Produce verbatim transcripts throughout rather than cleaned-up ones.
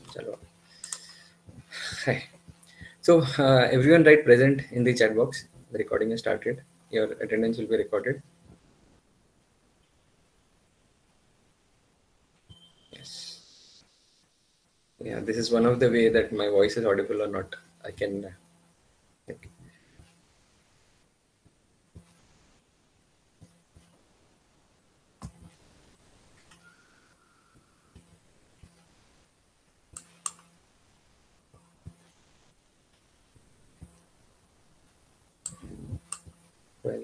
Chalo. Hi. So uh, everyone write present in the chat box. The recording is started. Your attendance will be recorded. Yes. Yeah, this is one of the way that my voice is audible or not. I can. Uh, okay. twelve,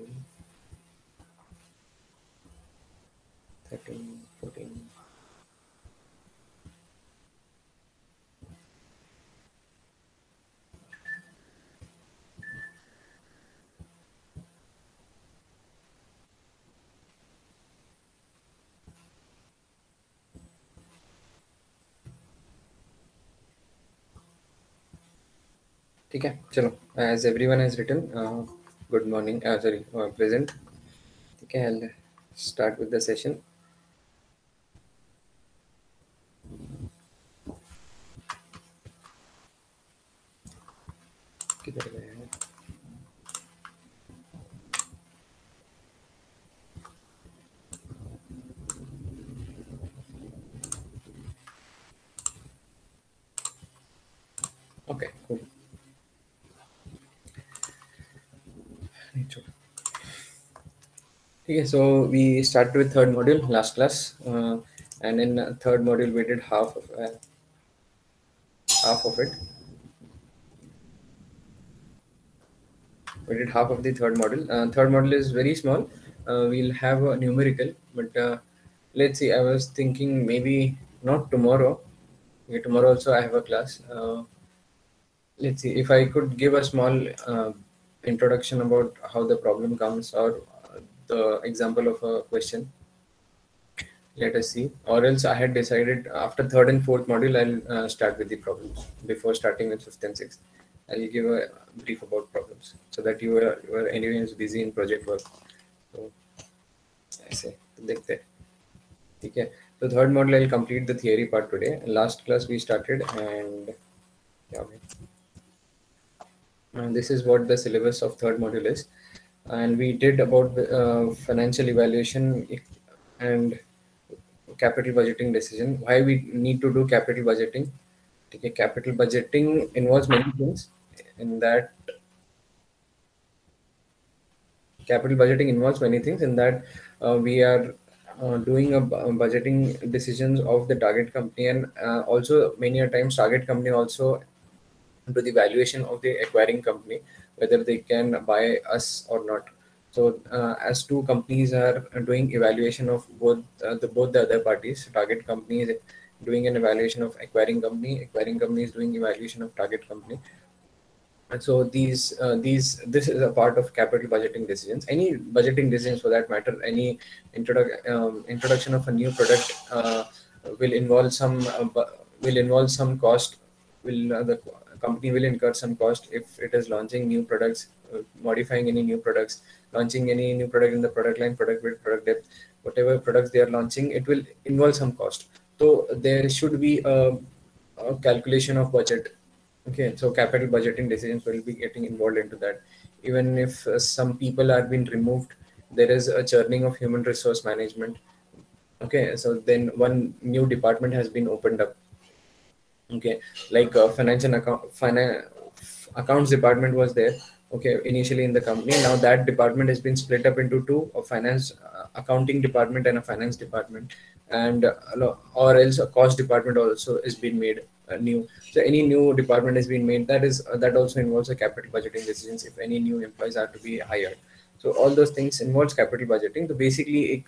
thirteen, fourteen. ठीक है चलो as everyone has written uh, good morning uh, sorry uh, present ठीक है I'll start with the session. किधर गए हैं? Okay, cool. Okay, so we started with third module last class, uh, and in uh, third module we did half of uh, half of it. We did half of the third module. Uh, third module is very small. Uh, we'll have a numerical, but uh, let's see. I was thinking maybe not tomorrow. Okay, tomorrow also I have a class. Uh, let's see if I could give a small uh, introduction about how the problem comes or uh, the example of a question. Let us see. Or else I had decided after third and fourth module, I'll uh, start with the problems before starting with fifth and sixth. I'll give a brief about problems so that you are, you are anyways busy in project work. So I say, देखते हैं. ठीक है. So third module I'll complete the theory part today. Last class we started and yeah, and this is what the syllabus of third module is. And we did about uh, financial evaluation and capital budgeting decision. Why we need to do capital budgeting? Okay, capital budgeting involves many things. In that, capital budgeting involves many things. In that, uh, we are uh, doing a bu- budgeting decisions of the target company, and uh, also many a times target company also do the valuation of the acquiring company, whether they can buy us or not. So, uh, as two companies are doing evaluation of both uh, the both the other parties, target company is doing an evaluation of acquiring company, acquiring company is doing evaluation of target company. And so these uh, these this is a part of capital budgeting decisions. Any budgeting decisions for that matter, any introdu- um, introduction of a new product uh, will involve some uh, bu- will involve some cost. Will uh, the company will incur some cost if it is launching new products, uh, modifying any new products, launching any new product in the product line, product width, product depth, whatever products they are launching, it will involve some cost. So there should be a, a calculation of budget. Okay, so capital budgeting decisions will be getting involved into that. Even if uh, some people are being removed, there is a churning of human resource management. Okay, so then one new department has been opened up. Okay, like uh, finance and account, finance accounts department was there. Okay, initially in the company. Now that department has been split up into two: a finance uh, accounting department and a finance department, and uh, lo- or else a cost department also is being made uh, new. So any new department has been made. That is uh, that also involves a capital budgeting decisions if any new employees are to be hired. So all those things involves capital budgeting. So basically,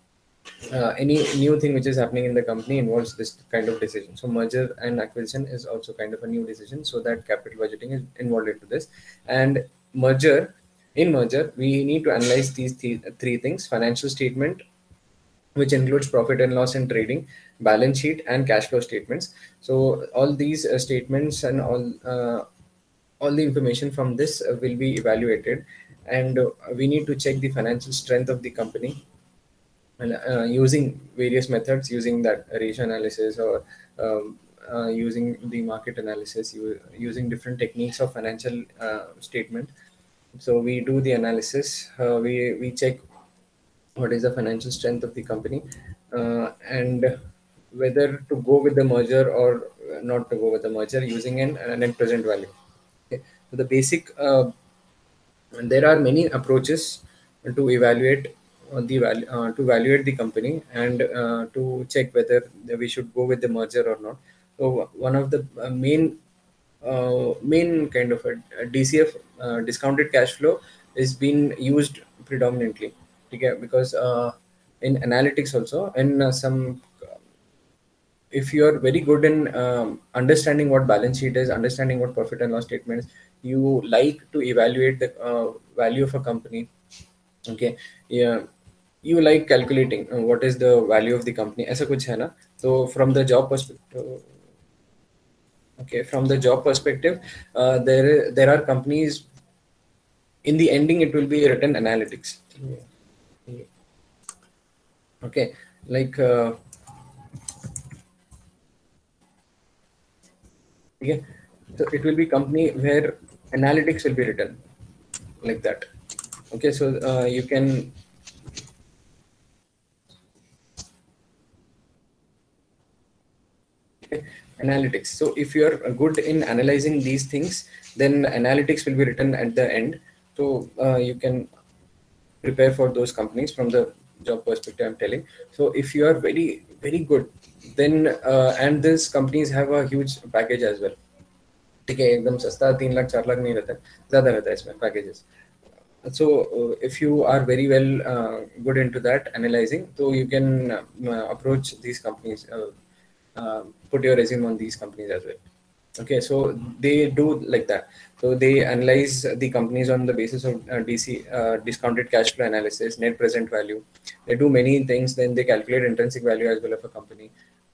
uh, any new thing which is happening in the company involves this kind of decision. So merger and acquisition is also kind of a new decision. So that capital budgeting is involved into this. And merger, in merger, we need to analyze these th- three things: financial statement, which includes profit and loss and trading, balance sheet, and cash flow statements. So all these uh, statements and all uh, all the information from this uh, will be evaluated, and uh, we need to check the financial strength of the company and uh, using various methods, using that ratio analysis or um, uh, using the market analysis, u- using different techniques of financial uh, statement. So we do the analysis. Uh, we we check what is the financial strength of the company, uh, and whether to go with the merger or not to go with the merger using an, an net present value. Okay. So the basic uh, there are many approaches to evaluate uh, the value uh, to evaluate the company and uh, to check whether we should go with the merger or not. So one of the uh, main uh, main kind of a, a D C F, uh, discounted cash flow, is being used predominantly. Okay, because uh, in analytics also, and uh, some, if you are very good in um, understanding what balance sheet is, understanding what profit and loss statements, you like to evaluate the uh, value of a company. Okay, yeah, you like calculating uh, what is the value of the company. ऐसा कुछ है ना? So from the job perspective, okay, from the job perspective, uh, there there are companies. In the ending, it will be written analytics. Okay, like. Uh, okay, so it will be company where analytics will be written like that. Okay, so uh, you can, okay, analytics. So if you are good in analyzing these things, then analytics will be written at the end. So uh, you can prepare for those companies from the job perspective, I'm telling. So if you are very very good, then uh, and these companies have a huge package as well. ठीक है, एकदम सस्ता तीन लाख चार लाख नहीं रहता है, ज्यादा रहता है इसमें packages. So uh, if you are very well uh, good into that analyzing, so you can uh, approach these companies, uh, uh, put your resume on these companies as well. Okay, so they do like that. So they analyze the companies on the basis of uh, D C, uh, discounted cash flow analysis, net present value. They do many things. Then they calculate intrinsic value as well of a company,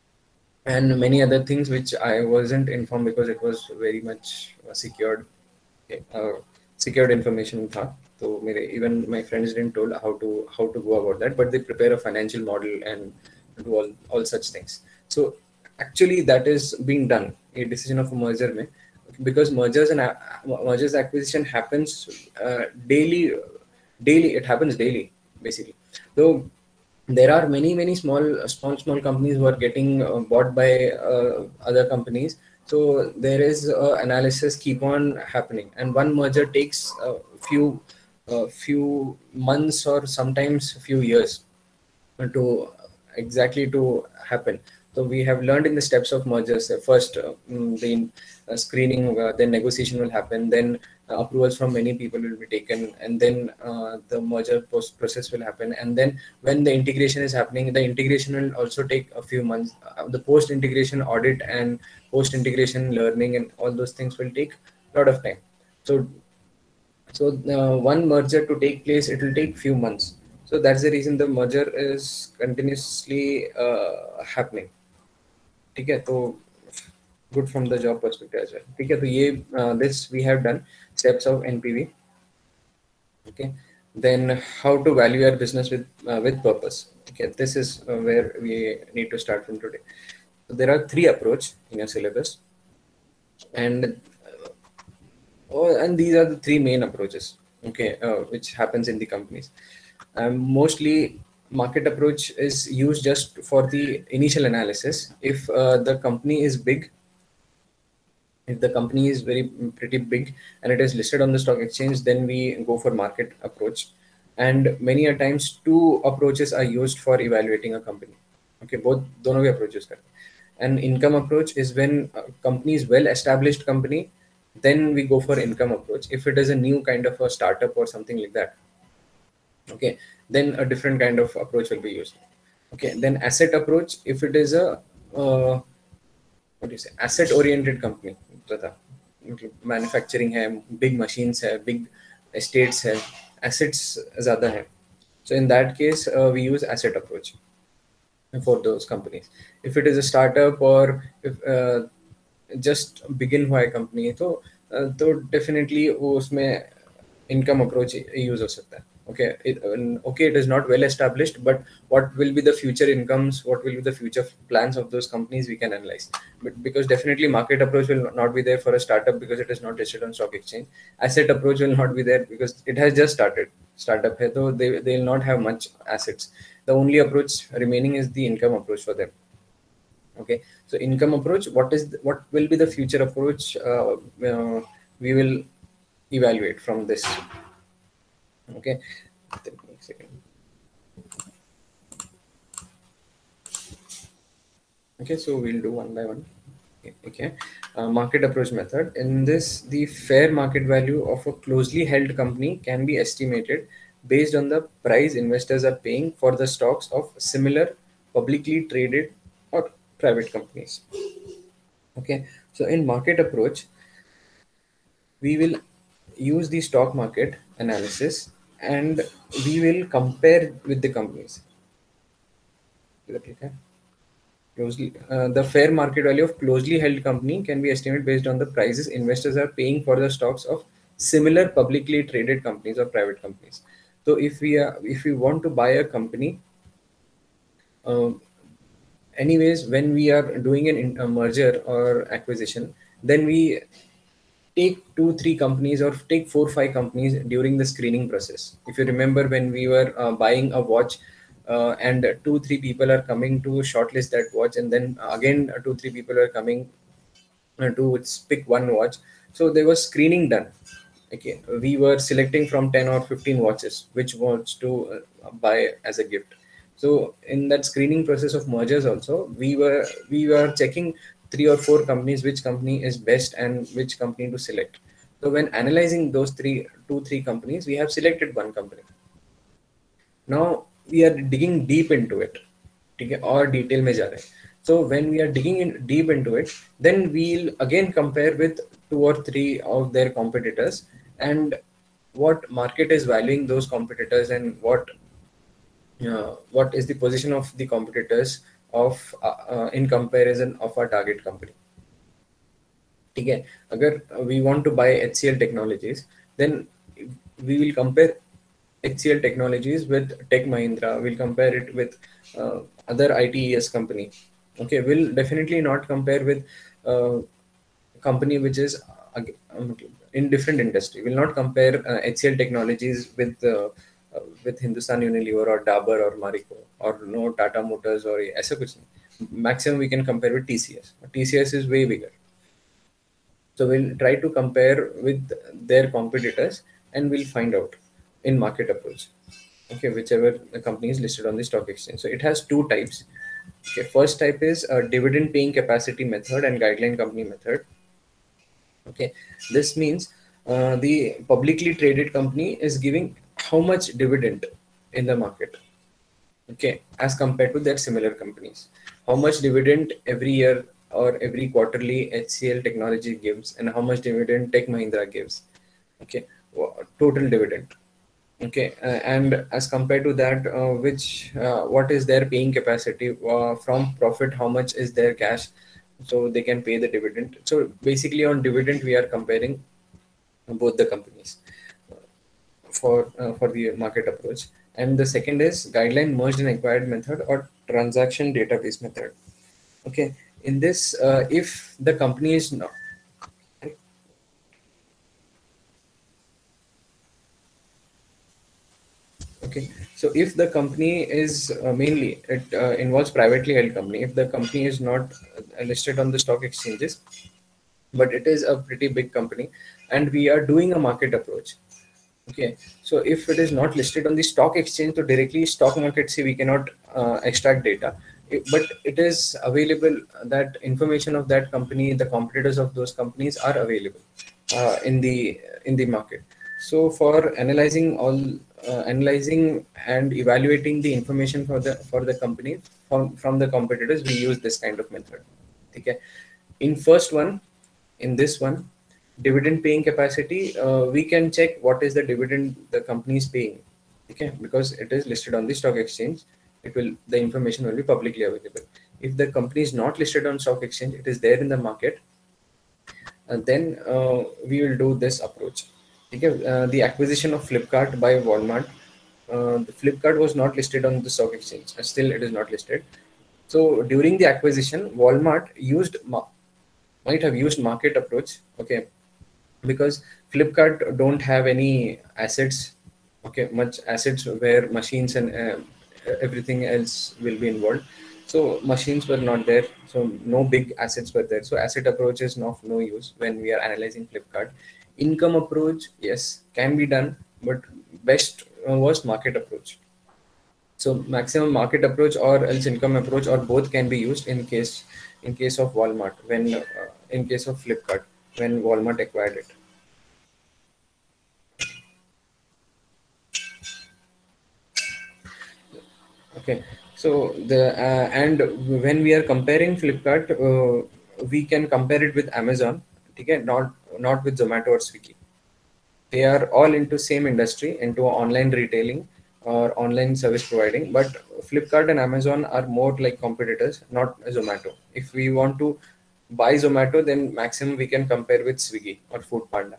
and many other things which I wasn't informed because it was very much uh, secured, uh, secured information था. So मेरे even my friends didn't told how to how to go about that, but they prepare a financial model and do all all such things. So actually that is being done a decision of a merger में, because mergers and a- mergers acquisition happens uh, daily, daily it happens daily basically. So there are many many small small small companies who are getting uh, bought by uh, other companies. So there is uh, analysis keep on happening, and one merger takes a few a few months or sometimes few years to exactly to happen. So we have learned in the steps of mergers. uh, First, uh, mm, the uh, screening, uh, then negotiation will happen, then uh, approvals from many people will be taken, and then uh, the merger post process will happen. And then when the integration is happening, the integration will also take a few months. Uh, the post integration audit and post integration learning and all those things will take a lot of time. So so uh, one merger to take place, it will take few months. So that's the reason the merger is continuously uh, happening. ठीक है, तो good from the job perspective as well. ठीक है, तो ये uh, this we have done steps of N P V. Okay, then how to value your business with uh, with purpose. Okay, this is uh, where we need to start from today. So there are three approach in your syllabus, and oh, and these are the three main approaches, okay, uh, which happens in the companies. Um, mostly, market approach is used just for the initial analysis. If uh, the company is big, if the company is very pretty big and it is listed on the stock exchange, then we go for market approach. And many a times, two approaches are used for evaluating a company. Okay, both दोनों भी approaches करते हैं. And income approach is when a company is well established company, then we go for income approach. If it is a new kind of a startup or something like that, okay, then a different kind of approach will be used. Okay, then asset approach, if it is a uh, what do you say, asset oriented company, तथा manufacturing है, big machines है, big estates है, assets ज़्यादा है. So in that case, uh, we use asset approach for those companies. If it is a startup or if uh, just begin हुआ है company, तो uh, तो definitely वो उसमें income approach use हो सकता है. Okay, it, um, okay, it is not well established, but what will be the future incomes, what will be the future plans of those companies, we can analyze. But because definitely market approach will not be there for a startup because it is not listed on stock exchange. Asset approach will not be there because it has just started. Startup hai, so they they will not have much assets. The only approach remaining is the income approach for them. Okay, so income approach, what is the, what will be the future approach? Uh, uh, we will evaluate from this. Okay, take me a second. Okay, so we'll do one by one. Okay, uh, market approach method. In this, the fair market value of a closely held company can be estimated based on the price investors are paying for the stocks of similar publicly traded or private companies. Okay, so in market approach, we will use the stock market analysis and we will compare with the companies. Okay. Closely, uh, the fair market value of closely held company can be estimated based on the prices investors are paying for the stocks of similar publicly traded companies or private companies. So if we are, if we want to buy a company, um, anyways, when we are doing an in, a merger or acquisition, then we take two three companies or take four five companies during the screening process. If you remember when we were uh, buying a watch, uh, and two three people are coming to shortlist that watch, and then again uh, two three people are coming uh, to pick one watch. So there was screening done. Okay, we were selecting from ten or fifteen watches which watch to uh, buy as a gift. So in that screening process of mergers also, we were we were checking three or four companies, which company is best and which company to select. So when analyzing those three two three companies, we have selected one company. Now we are digging deep into it. Okay, और detail में जा रहे हैं. So when we are digging in deep into it, then we'll again compare with two or three of their competitors and what market is valuing those competitors and what uh, what is the position of the competitors of uh, uh, in comparison of our target company. ठीक है, अगर we want to buy H C L Technologies, then we will compare H C L Technologies with Tech Mahindra. We'll compare it with uh, other I T E S company. Okay, we'll definitely not compare with uh, company which is uh, um, in different industry. We'll not compare uh, H C L Technologies with uh, uh, with Hindustan Unilever or Dabur or Marico or no Tata Motors or ऐसा कुछ नहीं. Maximum we can compare with T C S. T C S is way bigger. So we'll try to compare with their competitors and we'll find out in market approach. Okay, whichever the company is listed on the stock exchange. So it has two types. Okay, first type is a dividend paying capacity method and guideline company method. Okay, this means uh, the publicly traded company is giving how much dividend in the market. Okay, as compared to their similar companies, how much dividend every year or every quarterly H C L Technology gives and how much dividend Tech Mahindra gives. Okay, total dividend. Okay, uh, and as compared to that, uh, which uh, what is their paying capacity uh, from profit, how much is their cash, so they can pay the dividend. So basically on dividend we are comparing both the companies for uh, for the market approach. And the second is guideline merged and acquired method or transaction database method. Okay, in this, uh, if the company is not okay, so if the company is uh, mainly it uh, involves privately held company, if the company is not uh, listed on the stock exchanges, but it is a pretty big company and we are doing a market approach. Okay, so if it is not listed on the stock exchange, so directly stock market, see, we cannot uh, extract data. It- but it is available, that information of that company, the competitors of those companies are available uh, in the in the market. So for analyzing all uh, analyzing and evaluating the information for the for the company from, from the competitors, we use this kind of method. Okay, in first one, in this one, dividend paying capacity, uh, we can check what is the dividend the company is paying. Okay, because it is listed on the stock exchange, it will the information will be publicly available. If the company is not listed on stock exchange, it is there in the market, and then uh, we will do this approach. Okay, uh, the acquisition of Flipkart by Walmart. uh, Flipkart was not listed on the stock exchange. Uh, Still, it is not listed. So during the acquisition, Walmart used ma- might have used market approach. Okay, because Flipkart don't have any assets. Okay, much assets where machines and uh, everything else will be involved. So machines were not there. So no big assets were there. So asset approach is of no use when we are analyzing Flipkart. Income approach, yes, can be done, but best uh, was market approach. So maximum market approach or else income approach or both can be used in case in case of Walmart when uh, in case of Flipkart when Walmart acquired it. Okay, so the uh, and when we are comparing Flipkart, uh, we can compare it with Amazon. Okay, not not with Zomato or Swiggy. They are all into same industry, into online retailing or online service providing. But Flipkart and Amazon are more like competitors, not Zomato. If we want to buy Zomato, then maximum we can compare with Swiggy or Food Panda.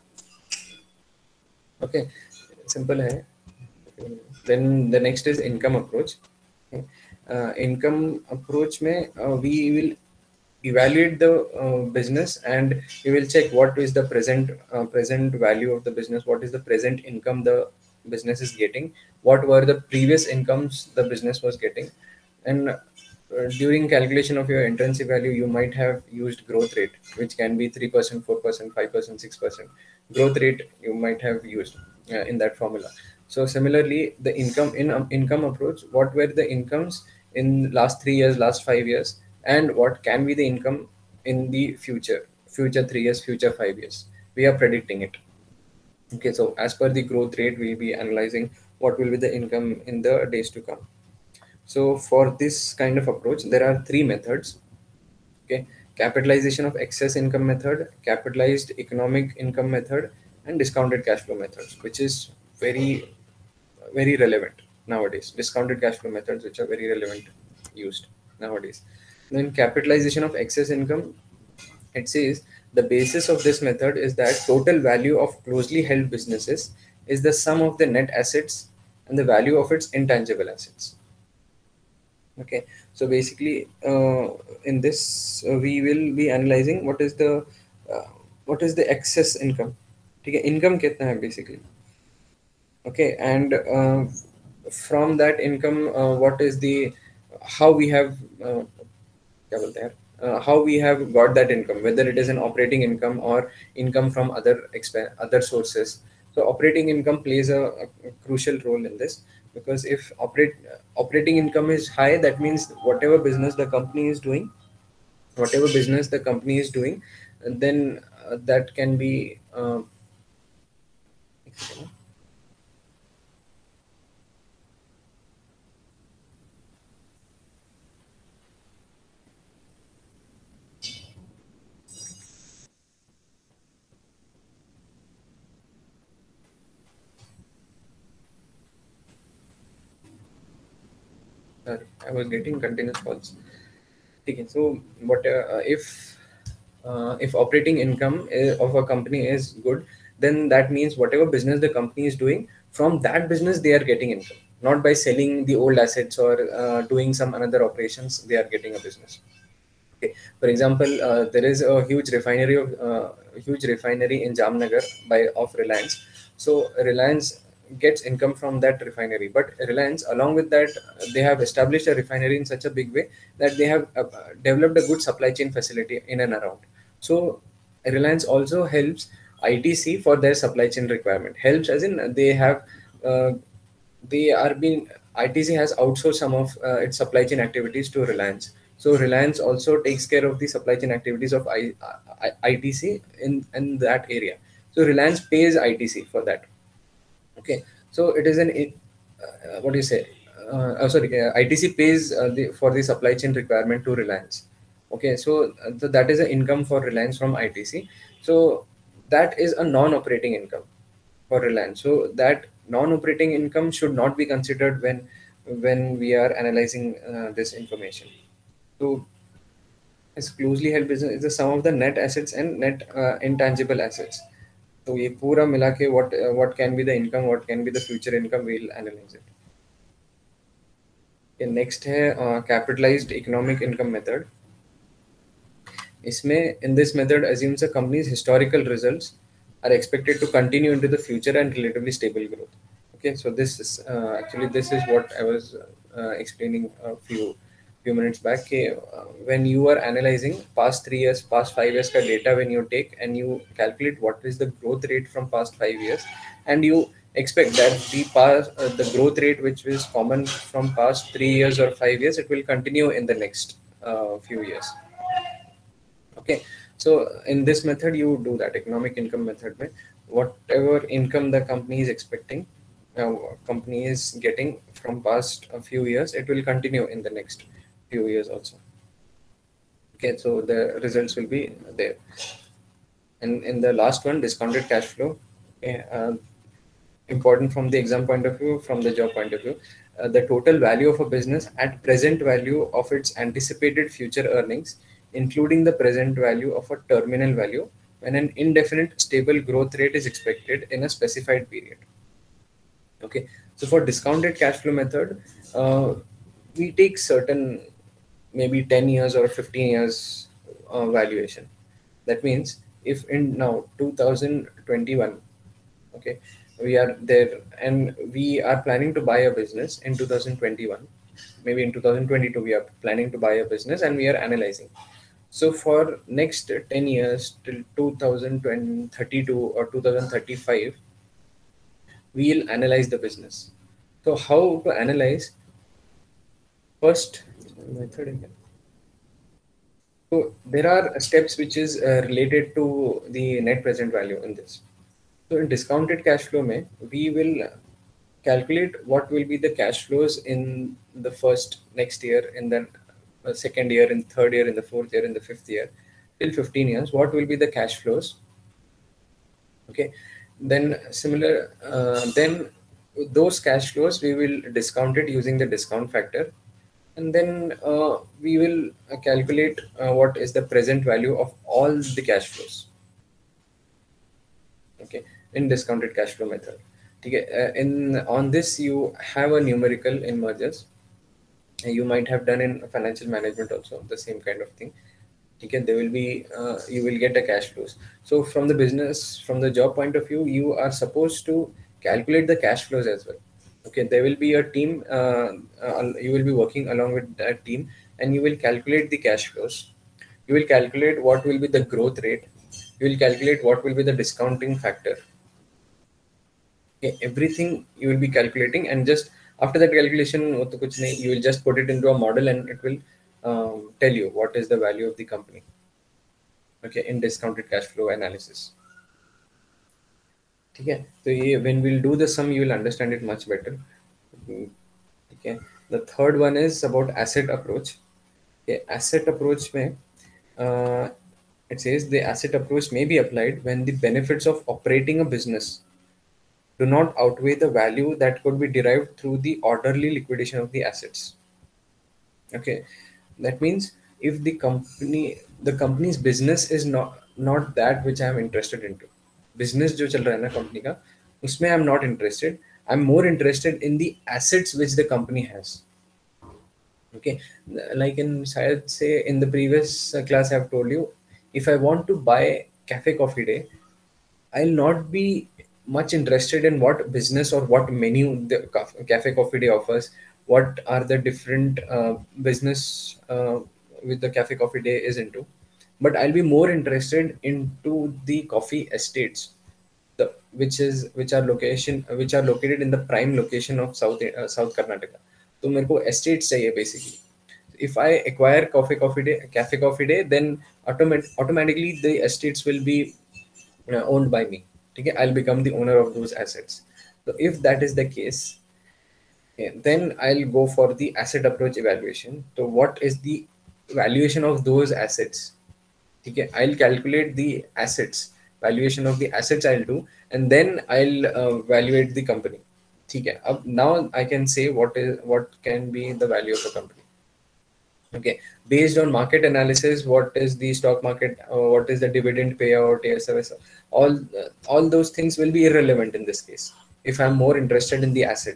Okay, simple hai. Then the next is income approach. Okay. Uh, income approach mein, uh, we will evaluate the uh, business and we will check what is the present uh, present value of the business, what is the present income the business is getting, what were the previous incomes the business was getting, and uh, during calculation of your intrinsic value you might have used growth rate, which can be three percent, four percent, five percent, six percent growth rate you might have used uh, in that formula. So similarly the income in um, income approach, what were the incomes in last three years, last five years, and what can be the income in the future, future three years, future five years. We are predicting it. Okay, so as per the growth rate we'll be analyzing what will be the income in the days to come. So for this kind of approach there are three methods. Okay, capitalization of excess income method, capitalized economic income method, and discounted cash flow methods, which is very very relevant nowadays. Discounted cash flow methods, which are very relevant, used nowadays. Then capitalization of excess income, it says the basis of this method is that total value of closely held businesses is the sum of the net assets and the value of its intangible assets. Okay, so basically uh, in this uh, we will be analyzing what is the uh, what is the excess income. Okay, income कितना है basically. Okay, and uh, from that income uh, what is the how we have uh, क्या बोलते हैं uh, how we have got that income, whether it is an operating income or income from other exp- other sources. So operating income plays a, a crucial role in this, because if operate operating income is high, that means whatever business the company is doing, whatever business the company is doing, then uh, that can be uh, sorry, I was getting continuous calls. Okay, so what uh, if uh, if operating income i- of a company is good, then that means whatever business the company is doing, from that business they are getting income, not by selling the old assets or uh, doing some another operations. They are getting a business. Okay. For example, uh, there is a huge refinery of uh, huge refinery in Jamnagar by of Reliance. So Reliance gets income from that refinery, but Reliance, along with that, they have established a refinery in such a big way that they have uh, developed a good supply chain facility in and around. So Reliance also helps I T C for their supply chain requirement. Helps as in they have uh, they are being I T C has outsourced some of uh, its supply chain activities to Reliance. So Reliance also takes care of the supply chain activities of I, I, ITC in in that area. So Reliance pays I T C for that. Okay, so it is an it, uh, what do you say? Uh, oh, sorry, uh, I T C pays uh, the, for the supply chain requirement to Reliance. Okay, so, uh, so that is an income for Reliance from I T C. So that is a non-operating income for Reliance. So that non-operating income should not be considered when when we are analyzing uh, this information. So as closely held business is the sum of the net assets and net uh, intangible assets. तो ये पूरा मिला के what uh, what can be the income, what can be the future income, we'll analyze it. Next है capitalised economic income method. इसमें in this method assumes a company's historical results are expected to continue into the future and relatively stable growth. Okay, so this is uh, actually this is what I was uh, explaining a few few minutes back. Okay, uh, when you are analyzing past three years, past five years ka data, when you take and you calculate what is the growth rate from past five years, and you expect that the past uh, the growth rate which is common from past three years or five years, it will continue in the next uh, few years. Okay, so in this method you do that economic income method mein whatever income the company is expecting, uh, company is getting from past a few years, it will continue in the next few years also. Okay, so the results will be there. And in the last one, discounted cash flow. Okay, uh, important from the exam point of view, from the job point of view. Uh, the total value of a business at present value of its anticipated future earnings, including the present value of a terminal value, when an indefinite stable growth rate is expected in a specified period. Okay, so for discounted cash flow method, uh, we take certain maybe ten years or fifteen years uh, valuation. That means if in now two thousand twenty-one, okay, we are there and we are planning to buy a business in two thousand twenty-one, maybe in two thousand twenty-two we are planning to buy a business and we are analyzing. So for next ten years till two thousand thirty-two or two thousand thirty-five, we'll analyze the business. So how to analyze? First method again. So there are steps which is uh, related to the net present value in this. So in discounted cash flow mein, we will calculate what will be the cash flows in the first next year, in the uh, second year, in third year, in the fourth year, in the fifth year, till fifteen years. What will be the cash flows? Okay, then similar, uh, then those cash flows we will discount it using the discount factor, and then uh, we will uh, calculate uh, what is the present value of all the cash flows. Okay, in discounted cash flow method. Okay, uh, in on this you have a numerical in mergers. Uh, you might have done in financial management also the same kind of thing. Okay, there will be uh, you will get a cash flows. So from the business, from the job point of view, you are supposed to calculate the cash flows as well. Okay, there will be a team, uh, uh, you will be working along with that team, and you will calculate the cash flows. You will calculate what will be the growth rate. You will calculate what will be the discounting factor. Okay, everything you will be calculating, and just after that calculation wo to kuch nahi, you will just put it into a model and it will um, tell you what is the value of the company. Okay, in discounted cash flow analysis. Okay, so ye, when we'll do the sum, you will understand it much better. Okay, the third one is about asset approach. Okay, asset approach mein, uh, it says the asset approach may be applied when the benefits of operating a business do not outweigh the value that could be derived through the orderly liquidation of the assets. Okay, that means if the company the company's business is not not that which I am interested into, business जो चल रहा है ना company का, उसमें I am not interested. I'm more interested in the assets which the company has. Okay, like in शायद say in the previous uh, class I've told you, if I want to buy Cafe Coffee Day, I'll not be much interested in what business or what menu the Caf- Cafe Coffee Day offers. What are the different uh, business uh, with the Cafe Coffee Day is into, but I'll be more interested into the coffee estates, the which is which are location which are located in the prime location of South uh, South Karnataka. तो मेरे को estates चाहिए basically. If I acquire Coffee Coffee Day, Cafe Coffee Day, then automat- automatically the estates will be uh, owned by me. Okay, I'll become the owner of those assets. So if that is the case, yeah, then I'll go for the asset approach evaluation. So what is the valuation of those assets? Okay, I'll calculate the assets, valuation of the assets I'll do, and then I'll uh, evaluate the company. Okay, now I can say what is what can be the value of a company. Okay, based on market analysis, what is the stock market, uh, what is the dividend payout, A S F, all uh, all those things will be irrelevant in this case. If I'm more interested in the assets,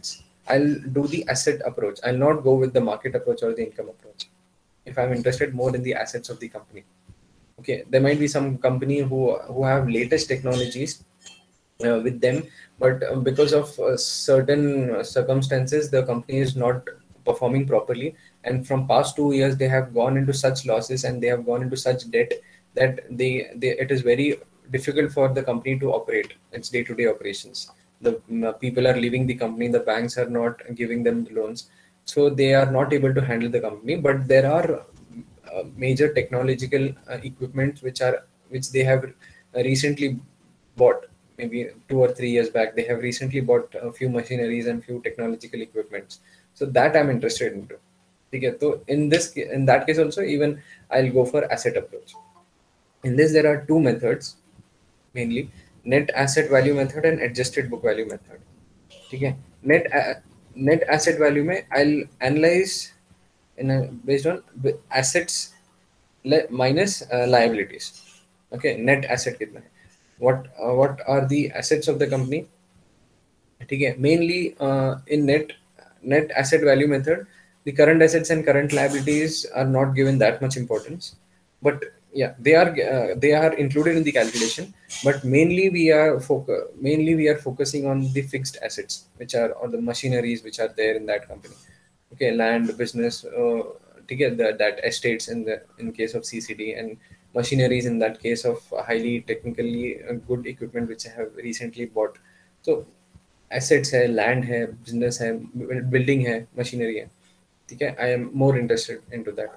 I'll do the asset approach. I'll not go with the market approach or the income approach. If I'm interested more in the assets of the company. Okay, there might be some company who who have latest technologies uh, with them, but uh, because of uh, certain uh, circumstances, the company is not performing properly, and from past two years they have gone into such losses and they have gone into such debt that they, they it is very difficult for the company to operate its day-to-day operations. The mm, people are leaving the company, the banks are not giving them the loans, so they are not able to handle the company. But there are uh, major technological uh, equipment which are which they have uh, recently bought. Maybe two or three years back they have recently bought a few machineries and few technological equipments, so that I'm interested into. Okay, so in this ca- in that case also, even I'll go for asset approach. In this there are two methods mainly: net asset value method and adjusted book value method. ठीक है. net a- net asset value में I'll analyze in a, based on b- assets le- minus uh, liabilities. Okay, net asset कितना है, what uh, what are the assets of the company. ठीक है, mainly uh, in net net asset value method, the current assets and current liabilities are not given that much importance, but yeah, they are uh, they are included in the calculation. But mainly we are foc- mainly we are focusing on the fixed assets, which are on the machineries which are there in that company. Okay, land, business, uh, to get the, that estates in the in case of C C D, and machineries in that case of highly technically uh, good equipment which I have recently bought. So assets है, land है, business है, building है, machinery है. ठीक है, I am more interested into that.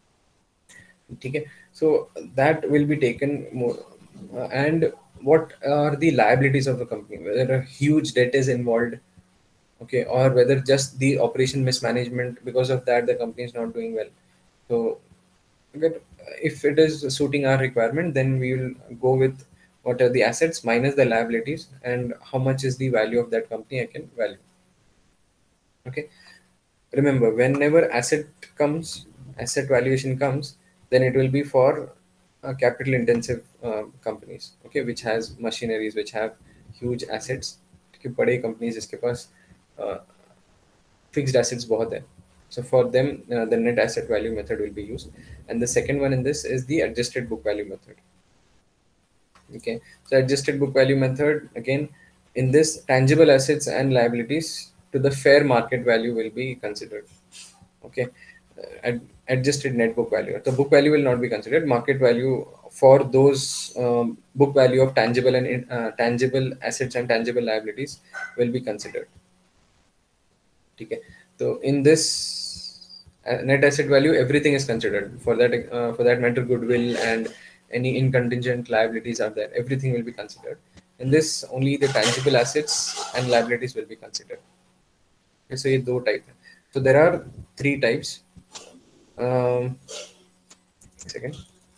ठीक है, so that will be taken more. Uh, and what are the liabilities of the company, whether a huge debt is involved, okay, or whether just the operation mismanagement, because of that the company is not doing well. So but if it is suiting our requirement, then we will go with what are the assets minus the liabilities and how much is the value of that company I can value. Okay, remember, whenever asset comes asset valuation comes, then it will be for uh, capital intensive uh, companies, okay, which has machineries, which have huge assets. कि बड़े companies जिसके पास uh, fixed assets बहुत है. So for them, uh, the net asset value method will be used. And the second one in this is the adjusted book value method. Okay, so adjusted book value method, again, in this, tangible assets and liabilities to the fair market value will be considered. Okay, uh, ad- adjusted net book value. The book value will not be considered. Market value for those um, book value of tangible and in- uh, tangible assets and tangible liabilities will be considered. Okay, so in this uh, net asset value, everything is considered. For that, uh, for that matter, goodwill and any incontingent liabilities are there. Everything will be considered. In this, only the tangible assets and liabilities will be considered. Okay, so ये दो type है. So there are three types. Um, second.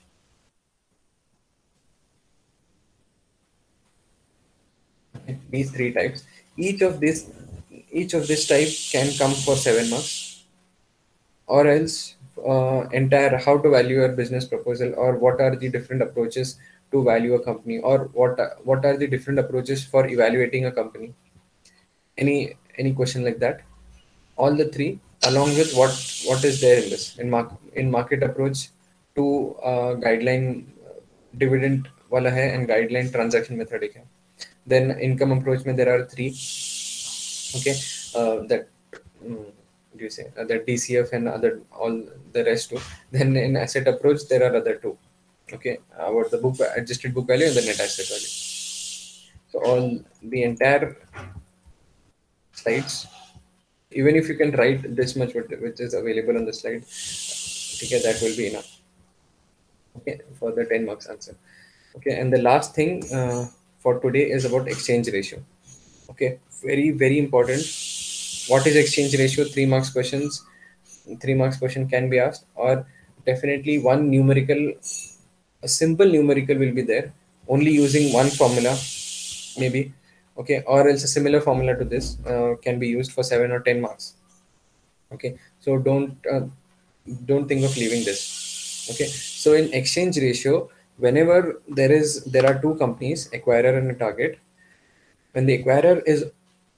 Okay, these three types. Each of this, each of this type can come for seven marks, or else uh, entire how to value your business proposal, or what are the different approaches to value a company, or what are- what are the different approaches for evaluating a company. Any any question like that? All the three, along with what what is there in this, in mark in market approach to uh, guideline uh, dividend wala hai, and guideline transaction methodic hai. Then income approach mein there are three. Okay, uh, that mm, do you say uh, that D C F and other all the rest too. Then in asset approach there are other two. Okay, about the book adjusted book value and the net asset value. So all the entire slides, even if you can write this much what- which is available on the slide, okay, that will be enough. Okay, for the ten marks answer. Okay, and the last thing uh, for today is about exchange ratio. Okay, very very important. What is exchange ratio? Three marks questions. Three marks question can be asked, or definitely one numerical, a simple numerical will be there, only using one formula, maybe. Okay, or else a similar formula to this uh, can be used for seven or ten marks. Okay, so don't uh, don't think of leaving this. Okay, so in exchange ratio, whenever there is there are two companies, acquirer and a target. When the acquirer is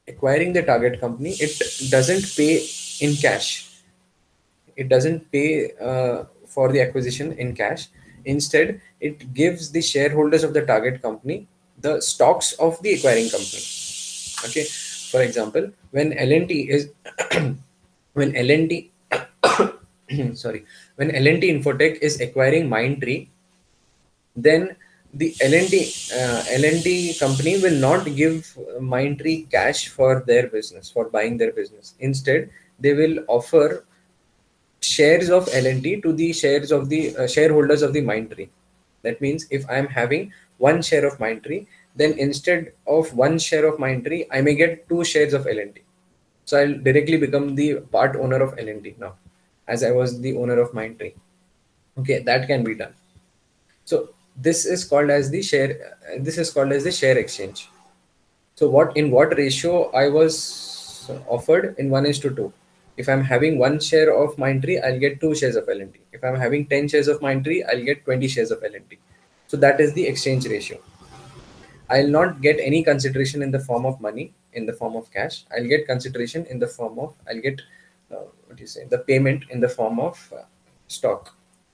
acquiring the target company, it doesn't pay in cash. It doesn't pay uh, for the acquisition in cash. Instead, it gives the shareholders of the target company the stocks of the acquiring company. Okay. For example, when L and T is when L and T sorry, when L and T Infotech is acquiring Mindtree, then the L and T uh, L and T company will not give Mindtree cash for their business, for buying their business. Instead, they will offer shares of L and T to the shares of the uh, shareholders of the Mindtree. That means if I am having one share of Mindtree, then instead of one share of Mindtree, I may get two shares of L and T. So I'll directly become the part owner of L and T now, as I was the owner of Mindtree. Okay, that can be done. So this is called as the share. Uh, this is called as the share exchange. So what in what ratio I was offered in one is to two. If I'm having one share of Mindtree, I'll get two shares of L and T. If I'm having ten shares of Mindtree, I'll get twenty shares of L and T. So that is the exchange ratio. I'll not get any consideration in the form of money, in the form of cash. I'll get consideration in the form of, I'll get, uh, what do you say, the payment in the form of uh, stock.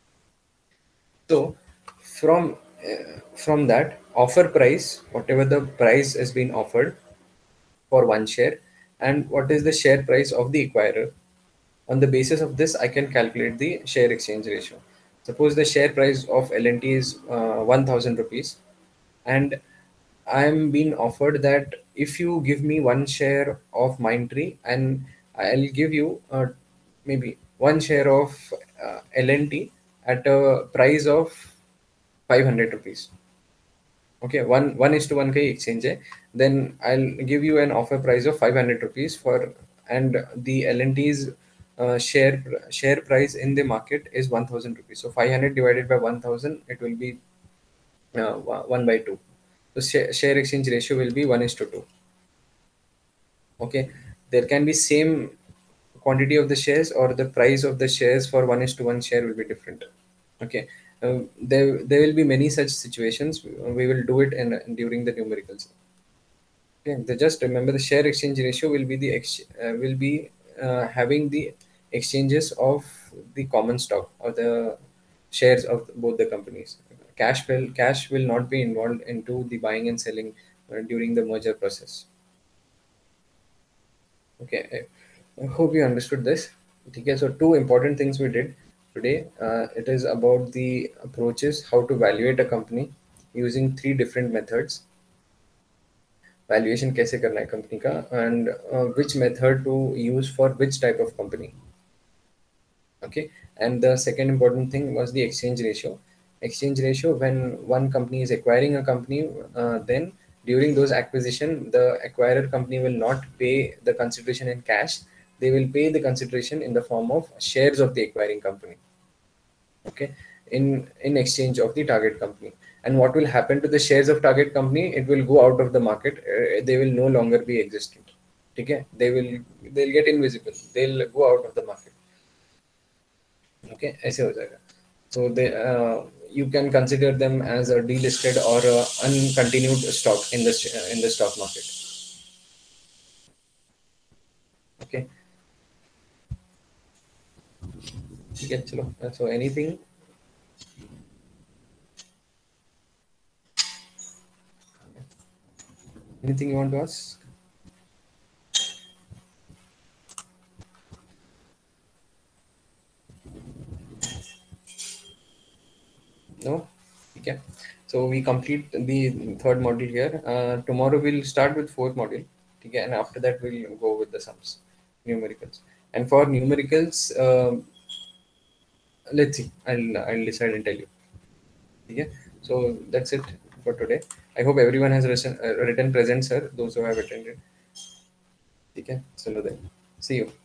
So from uh, from that offer price, whatever the price has been offered for one share, and what is the share price of the acquirer, on the basis of this, I can calculate the share exchange ratio. Suppose the share price of L and T is uh, one thousand rupees, and I'm being offered that if you give me one share of Mindtree, and I'll give you uh, maybe one share of uh, L and T at a price of five hundred rupees. Okay, one one is to one k exchange hai. Then I'll give you an offer price of five hundred rupees for, and the L and T's uh, share share price in the market is one thousand rupees. So five hundred divided by one thousand, it will be uh, one by two. So share, share exchange ratio will be one is to two. Okay, there can be same quantity of the shares, or the price of the shares for one is to one share will be different. Okay, uh, there there will be many such situations. We will do it in during the numericals. Okay, the, just remember the share exchange ratio will be the ex, uh, will be uh, having the exchanges of the common stock or the shares of both the companies. Cash will cash will not be involved into the buying and selling uh, during the merger process. Okay, I I hope you understood this. Okay, so two important things we did today. Uh, it is about the approaches, how to evaluate a company using three different methods. Valuation कैसे करना है company का, and uh, which method to use for which type of company. Okay, and the second important thing was the exchange ratio. Exchange ratio, when one company is acquiring a company, uh, then during those acquisition, the acquirer company will not pay the consideration in cash. They will pay the consideration in the form of shares of the acquiring company. Okay, in in exchange of the target company. And what will happen to the shares of target company? It will go out of the market. Uh, they will no longer be existent. Okay, they will they'll get invisible. They'll go out of the market. Okay, ऐसे हो जाएगा. So they uh, you can consider them as a delisted or a uncontinued stock in the sh- in the stock market. Okay, ठीक है चलो. So anything anything you want to ask? No? Okay. So we complete the third module here. Uh, tomorrow we'll start with fourth module. Okay, and after that we'll go with the sums, numericals. And for numericals, uh, let's see. I'll I'll decide and tell you. Okay. So that's it for today. I hope everyone has written, uh, written present, sir. Those who have attended. Okay. So then, see you.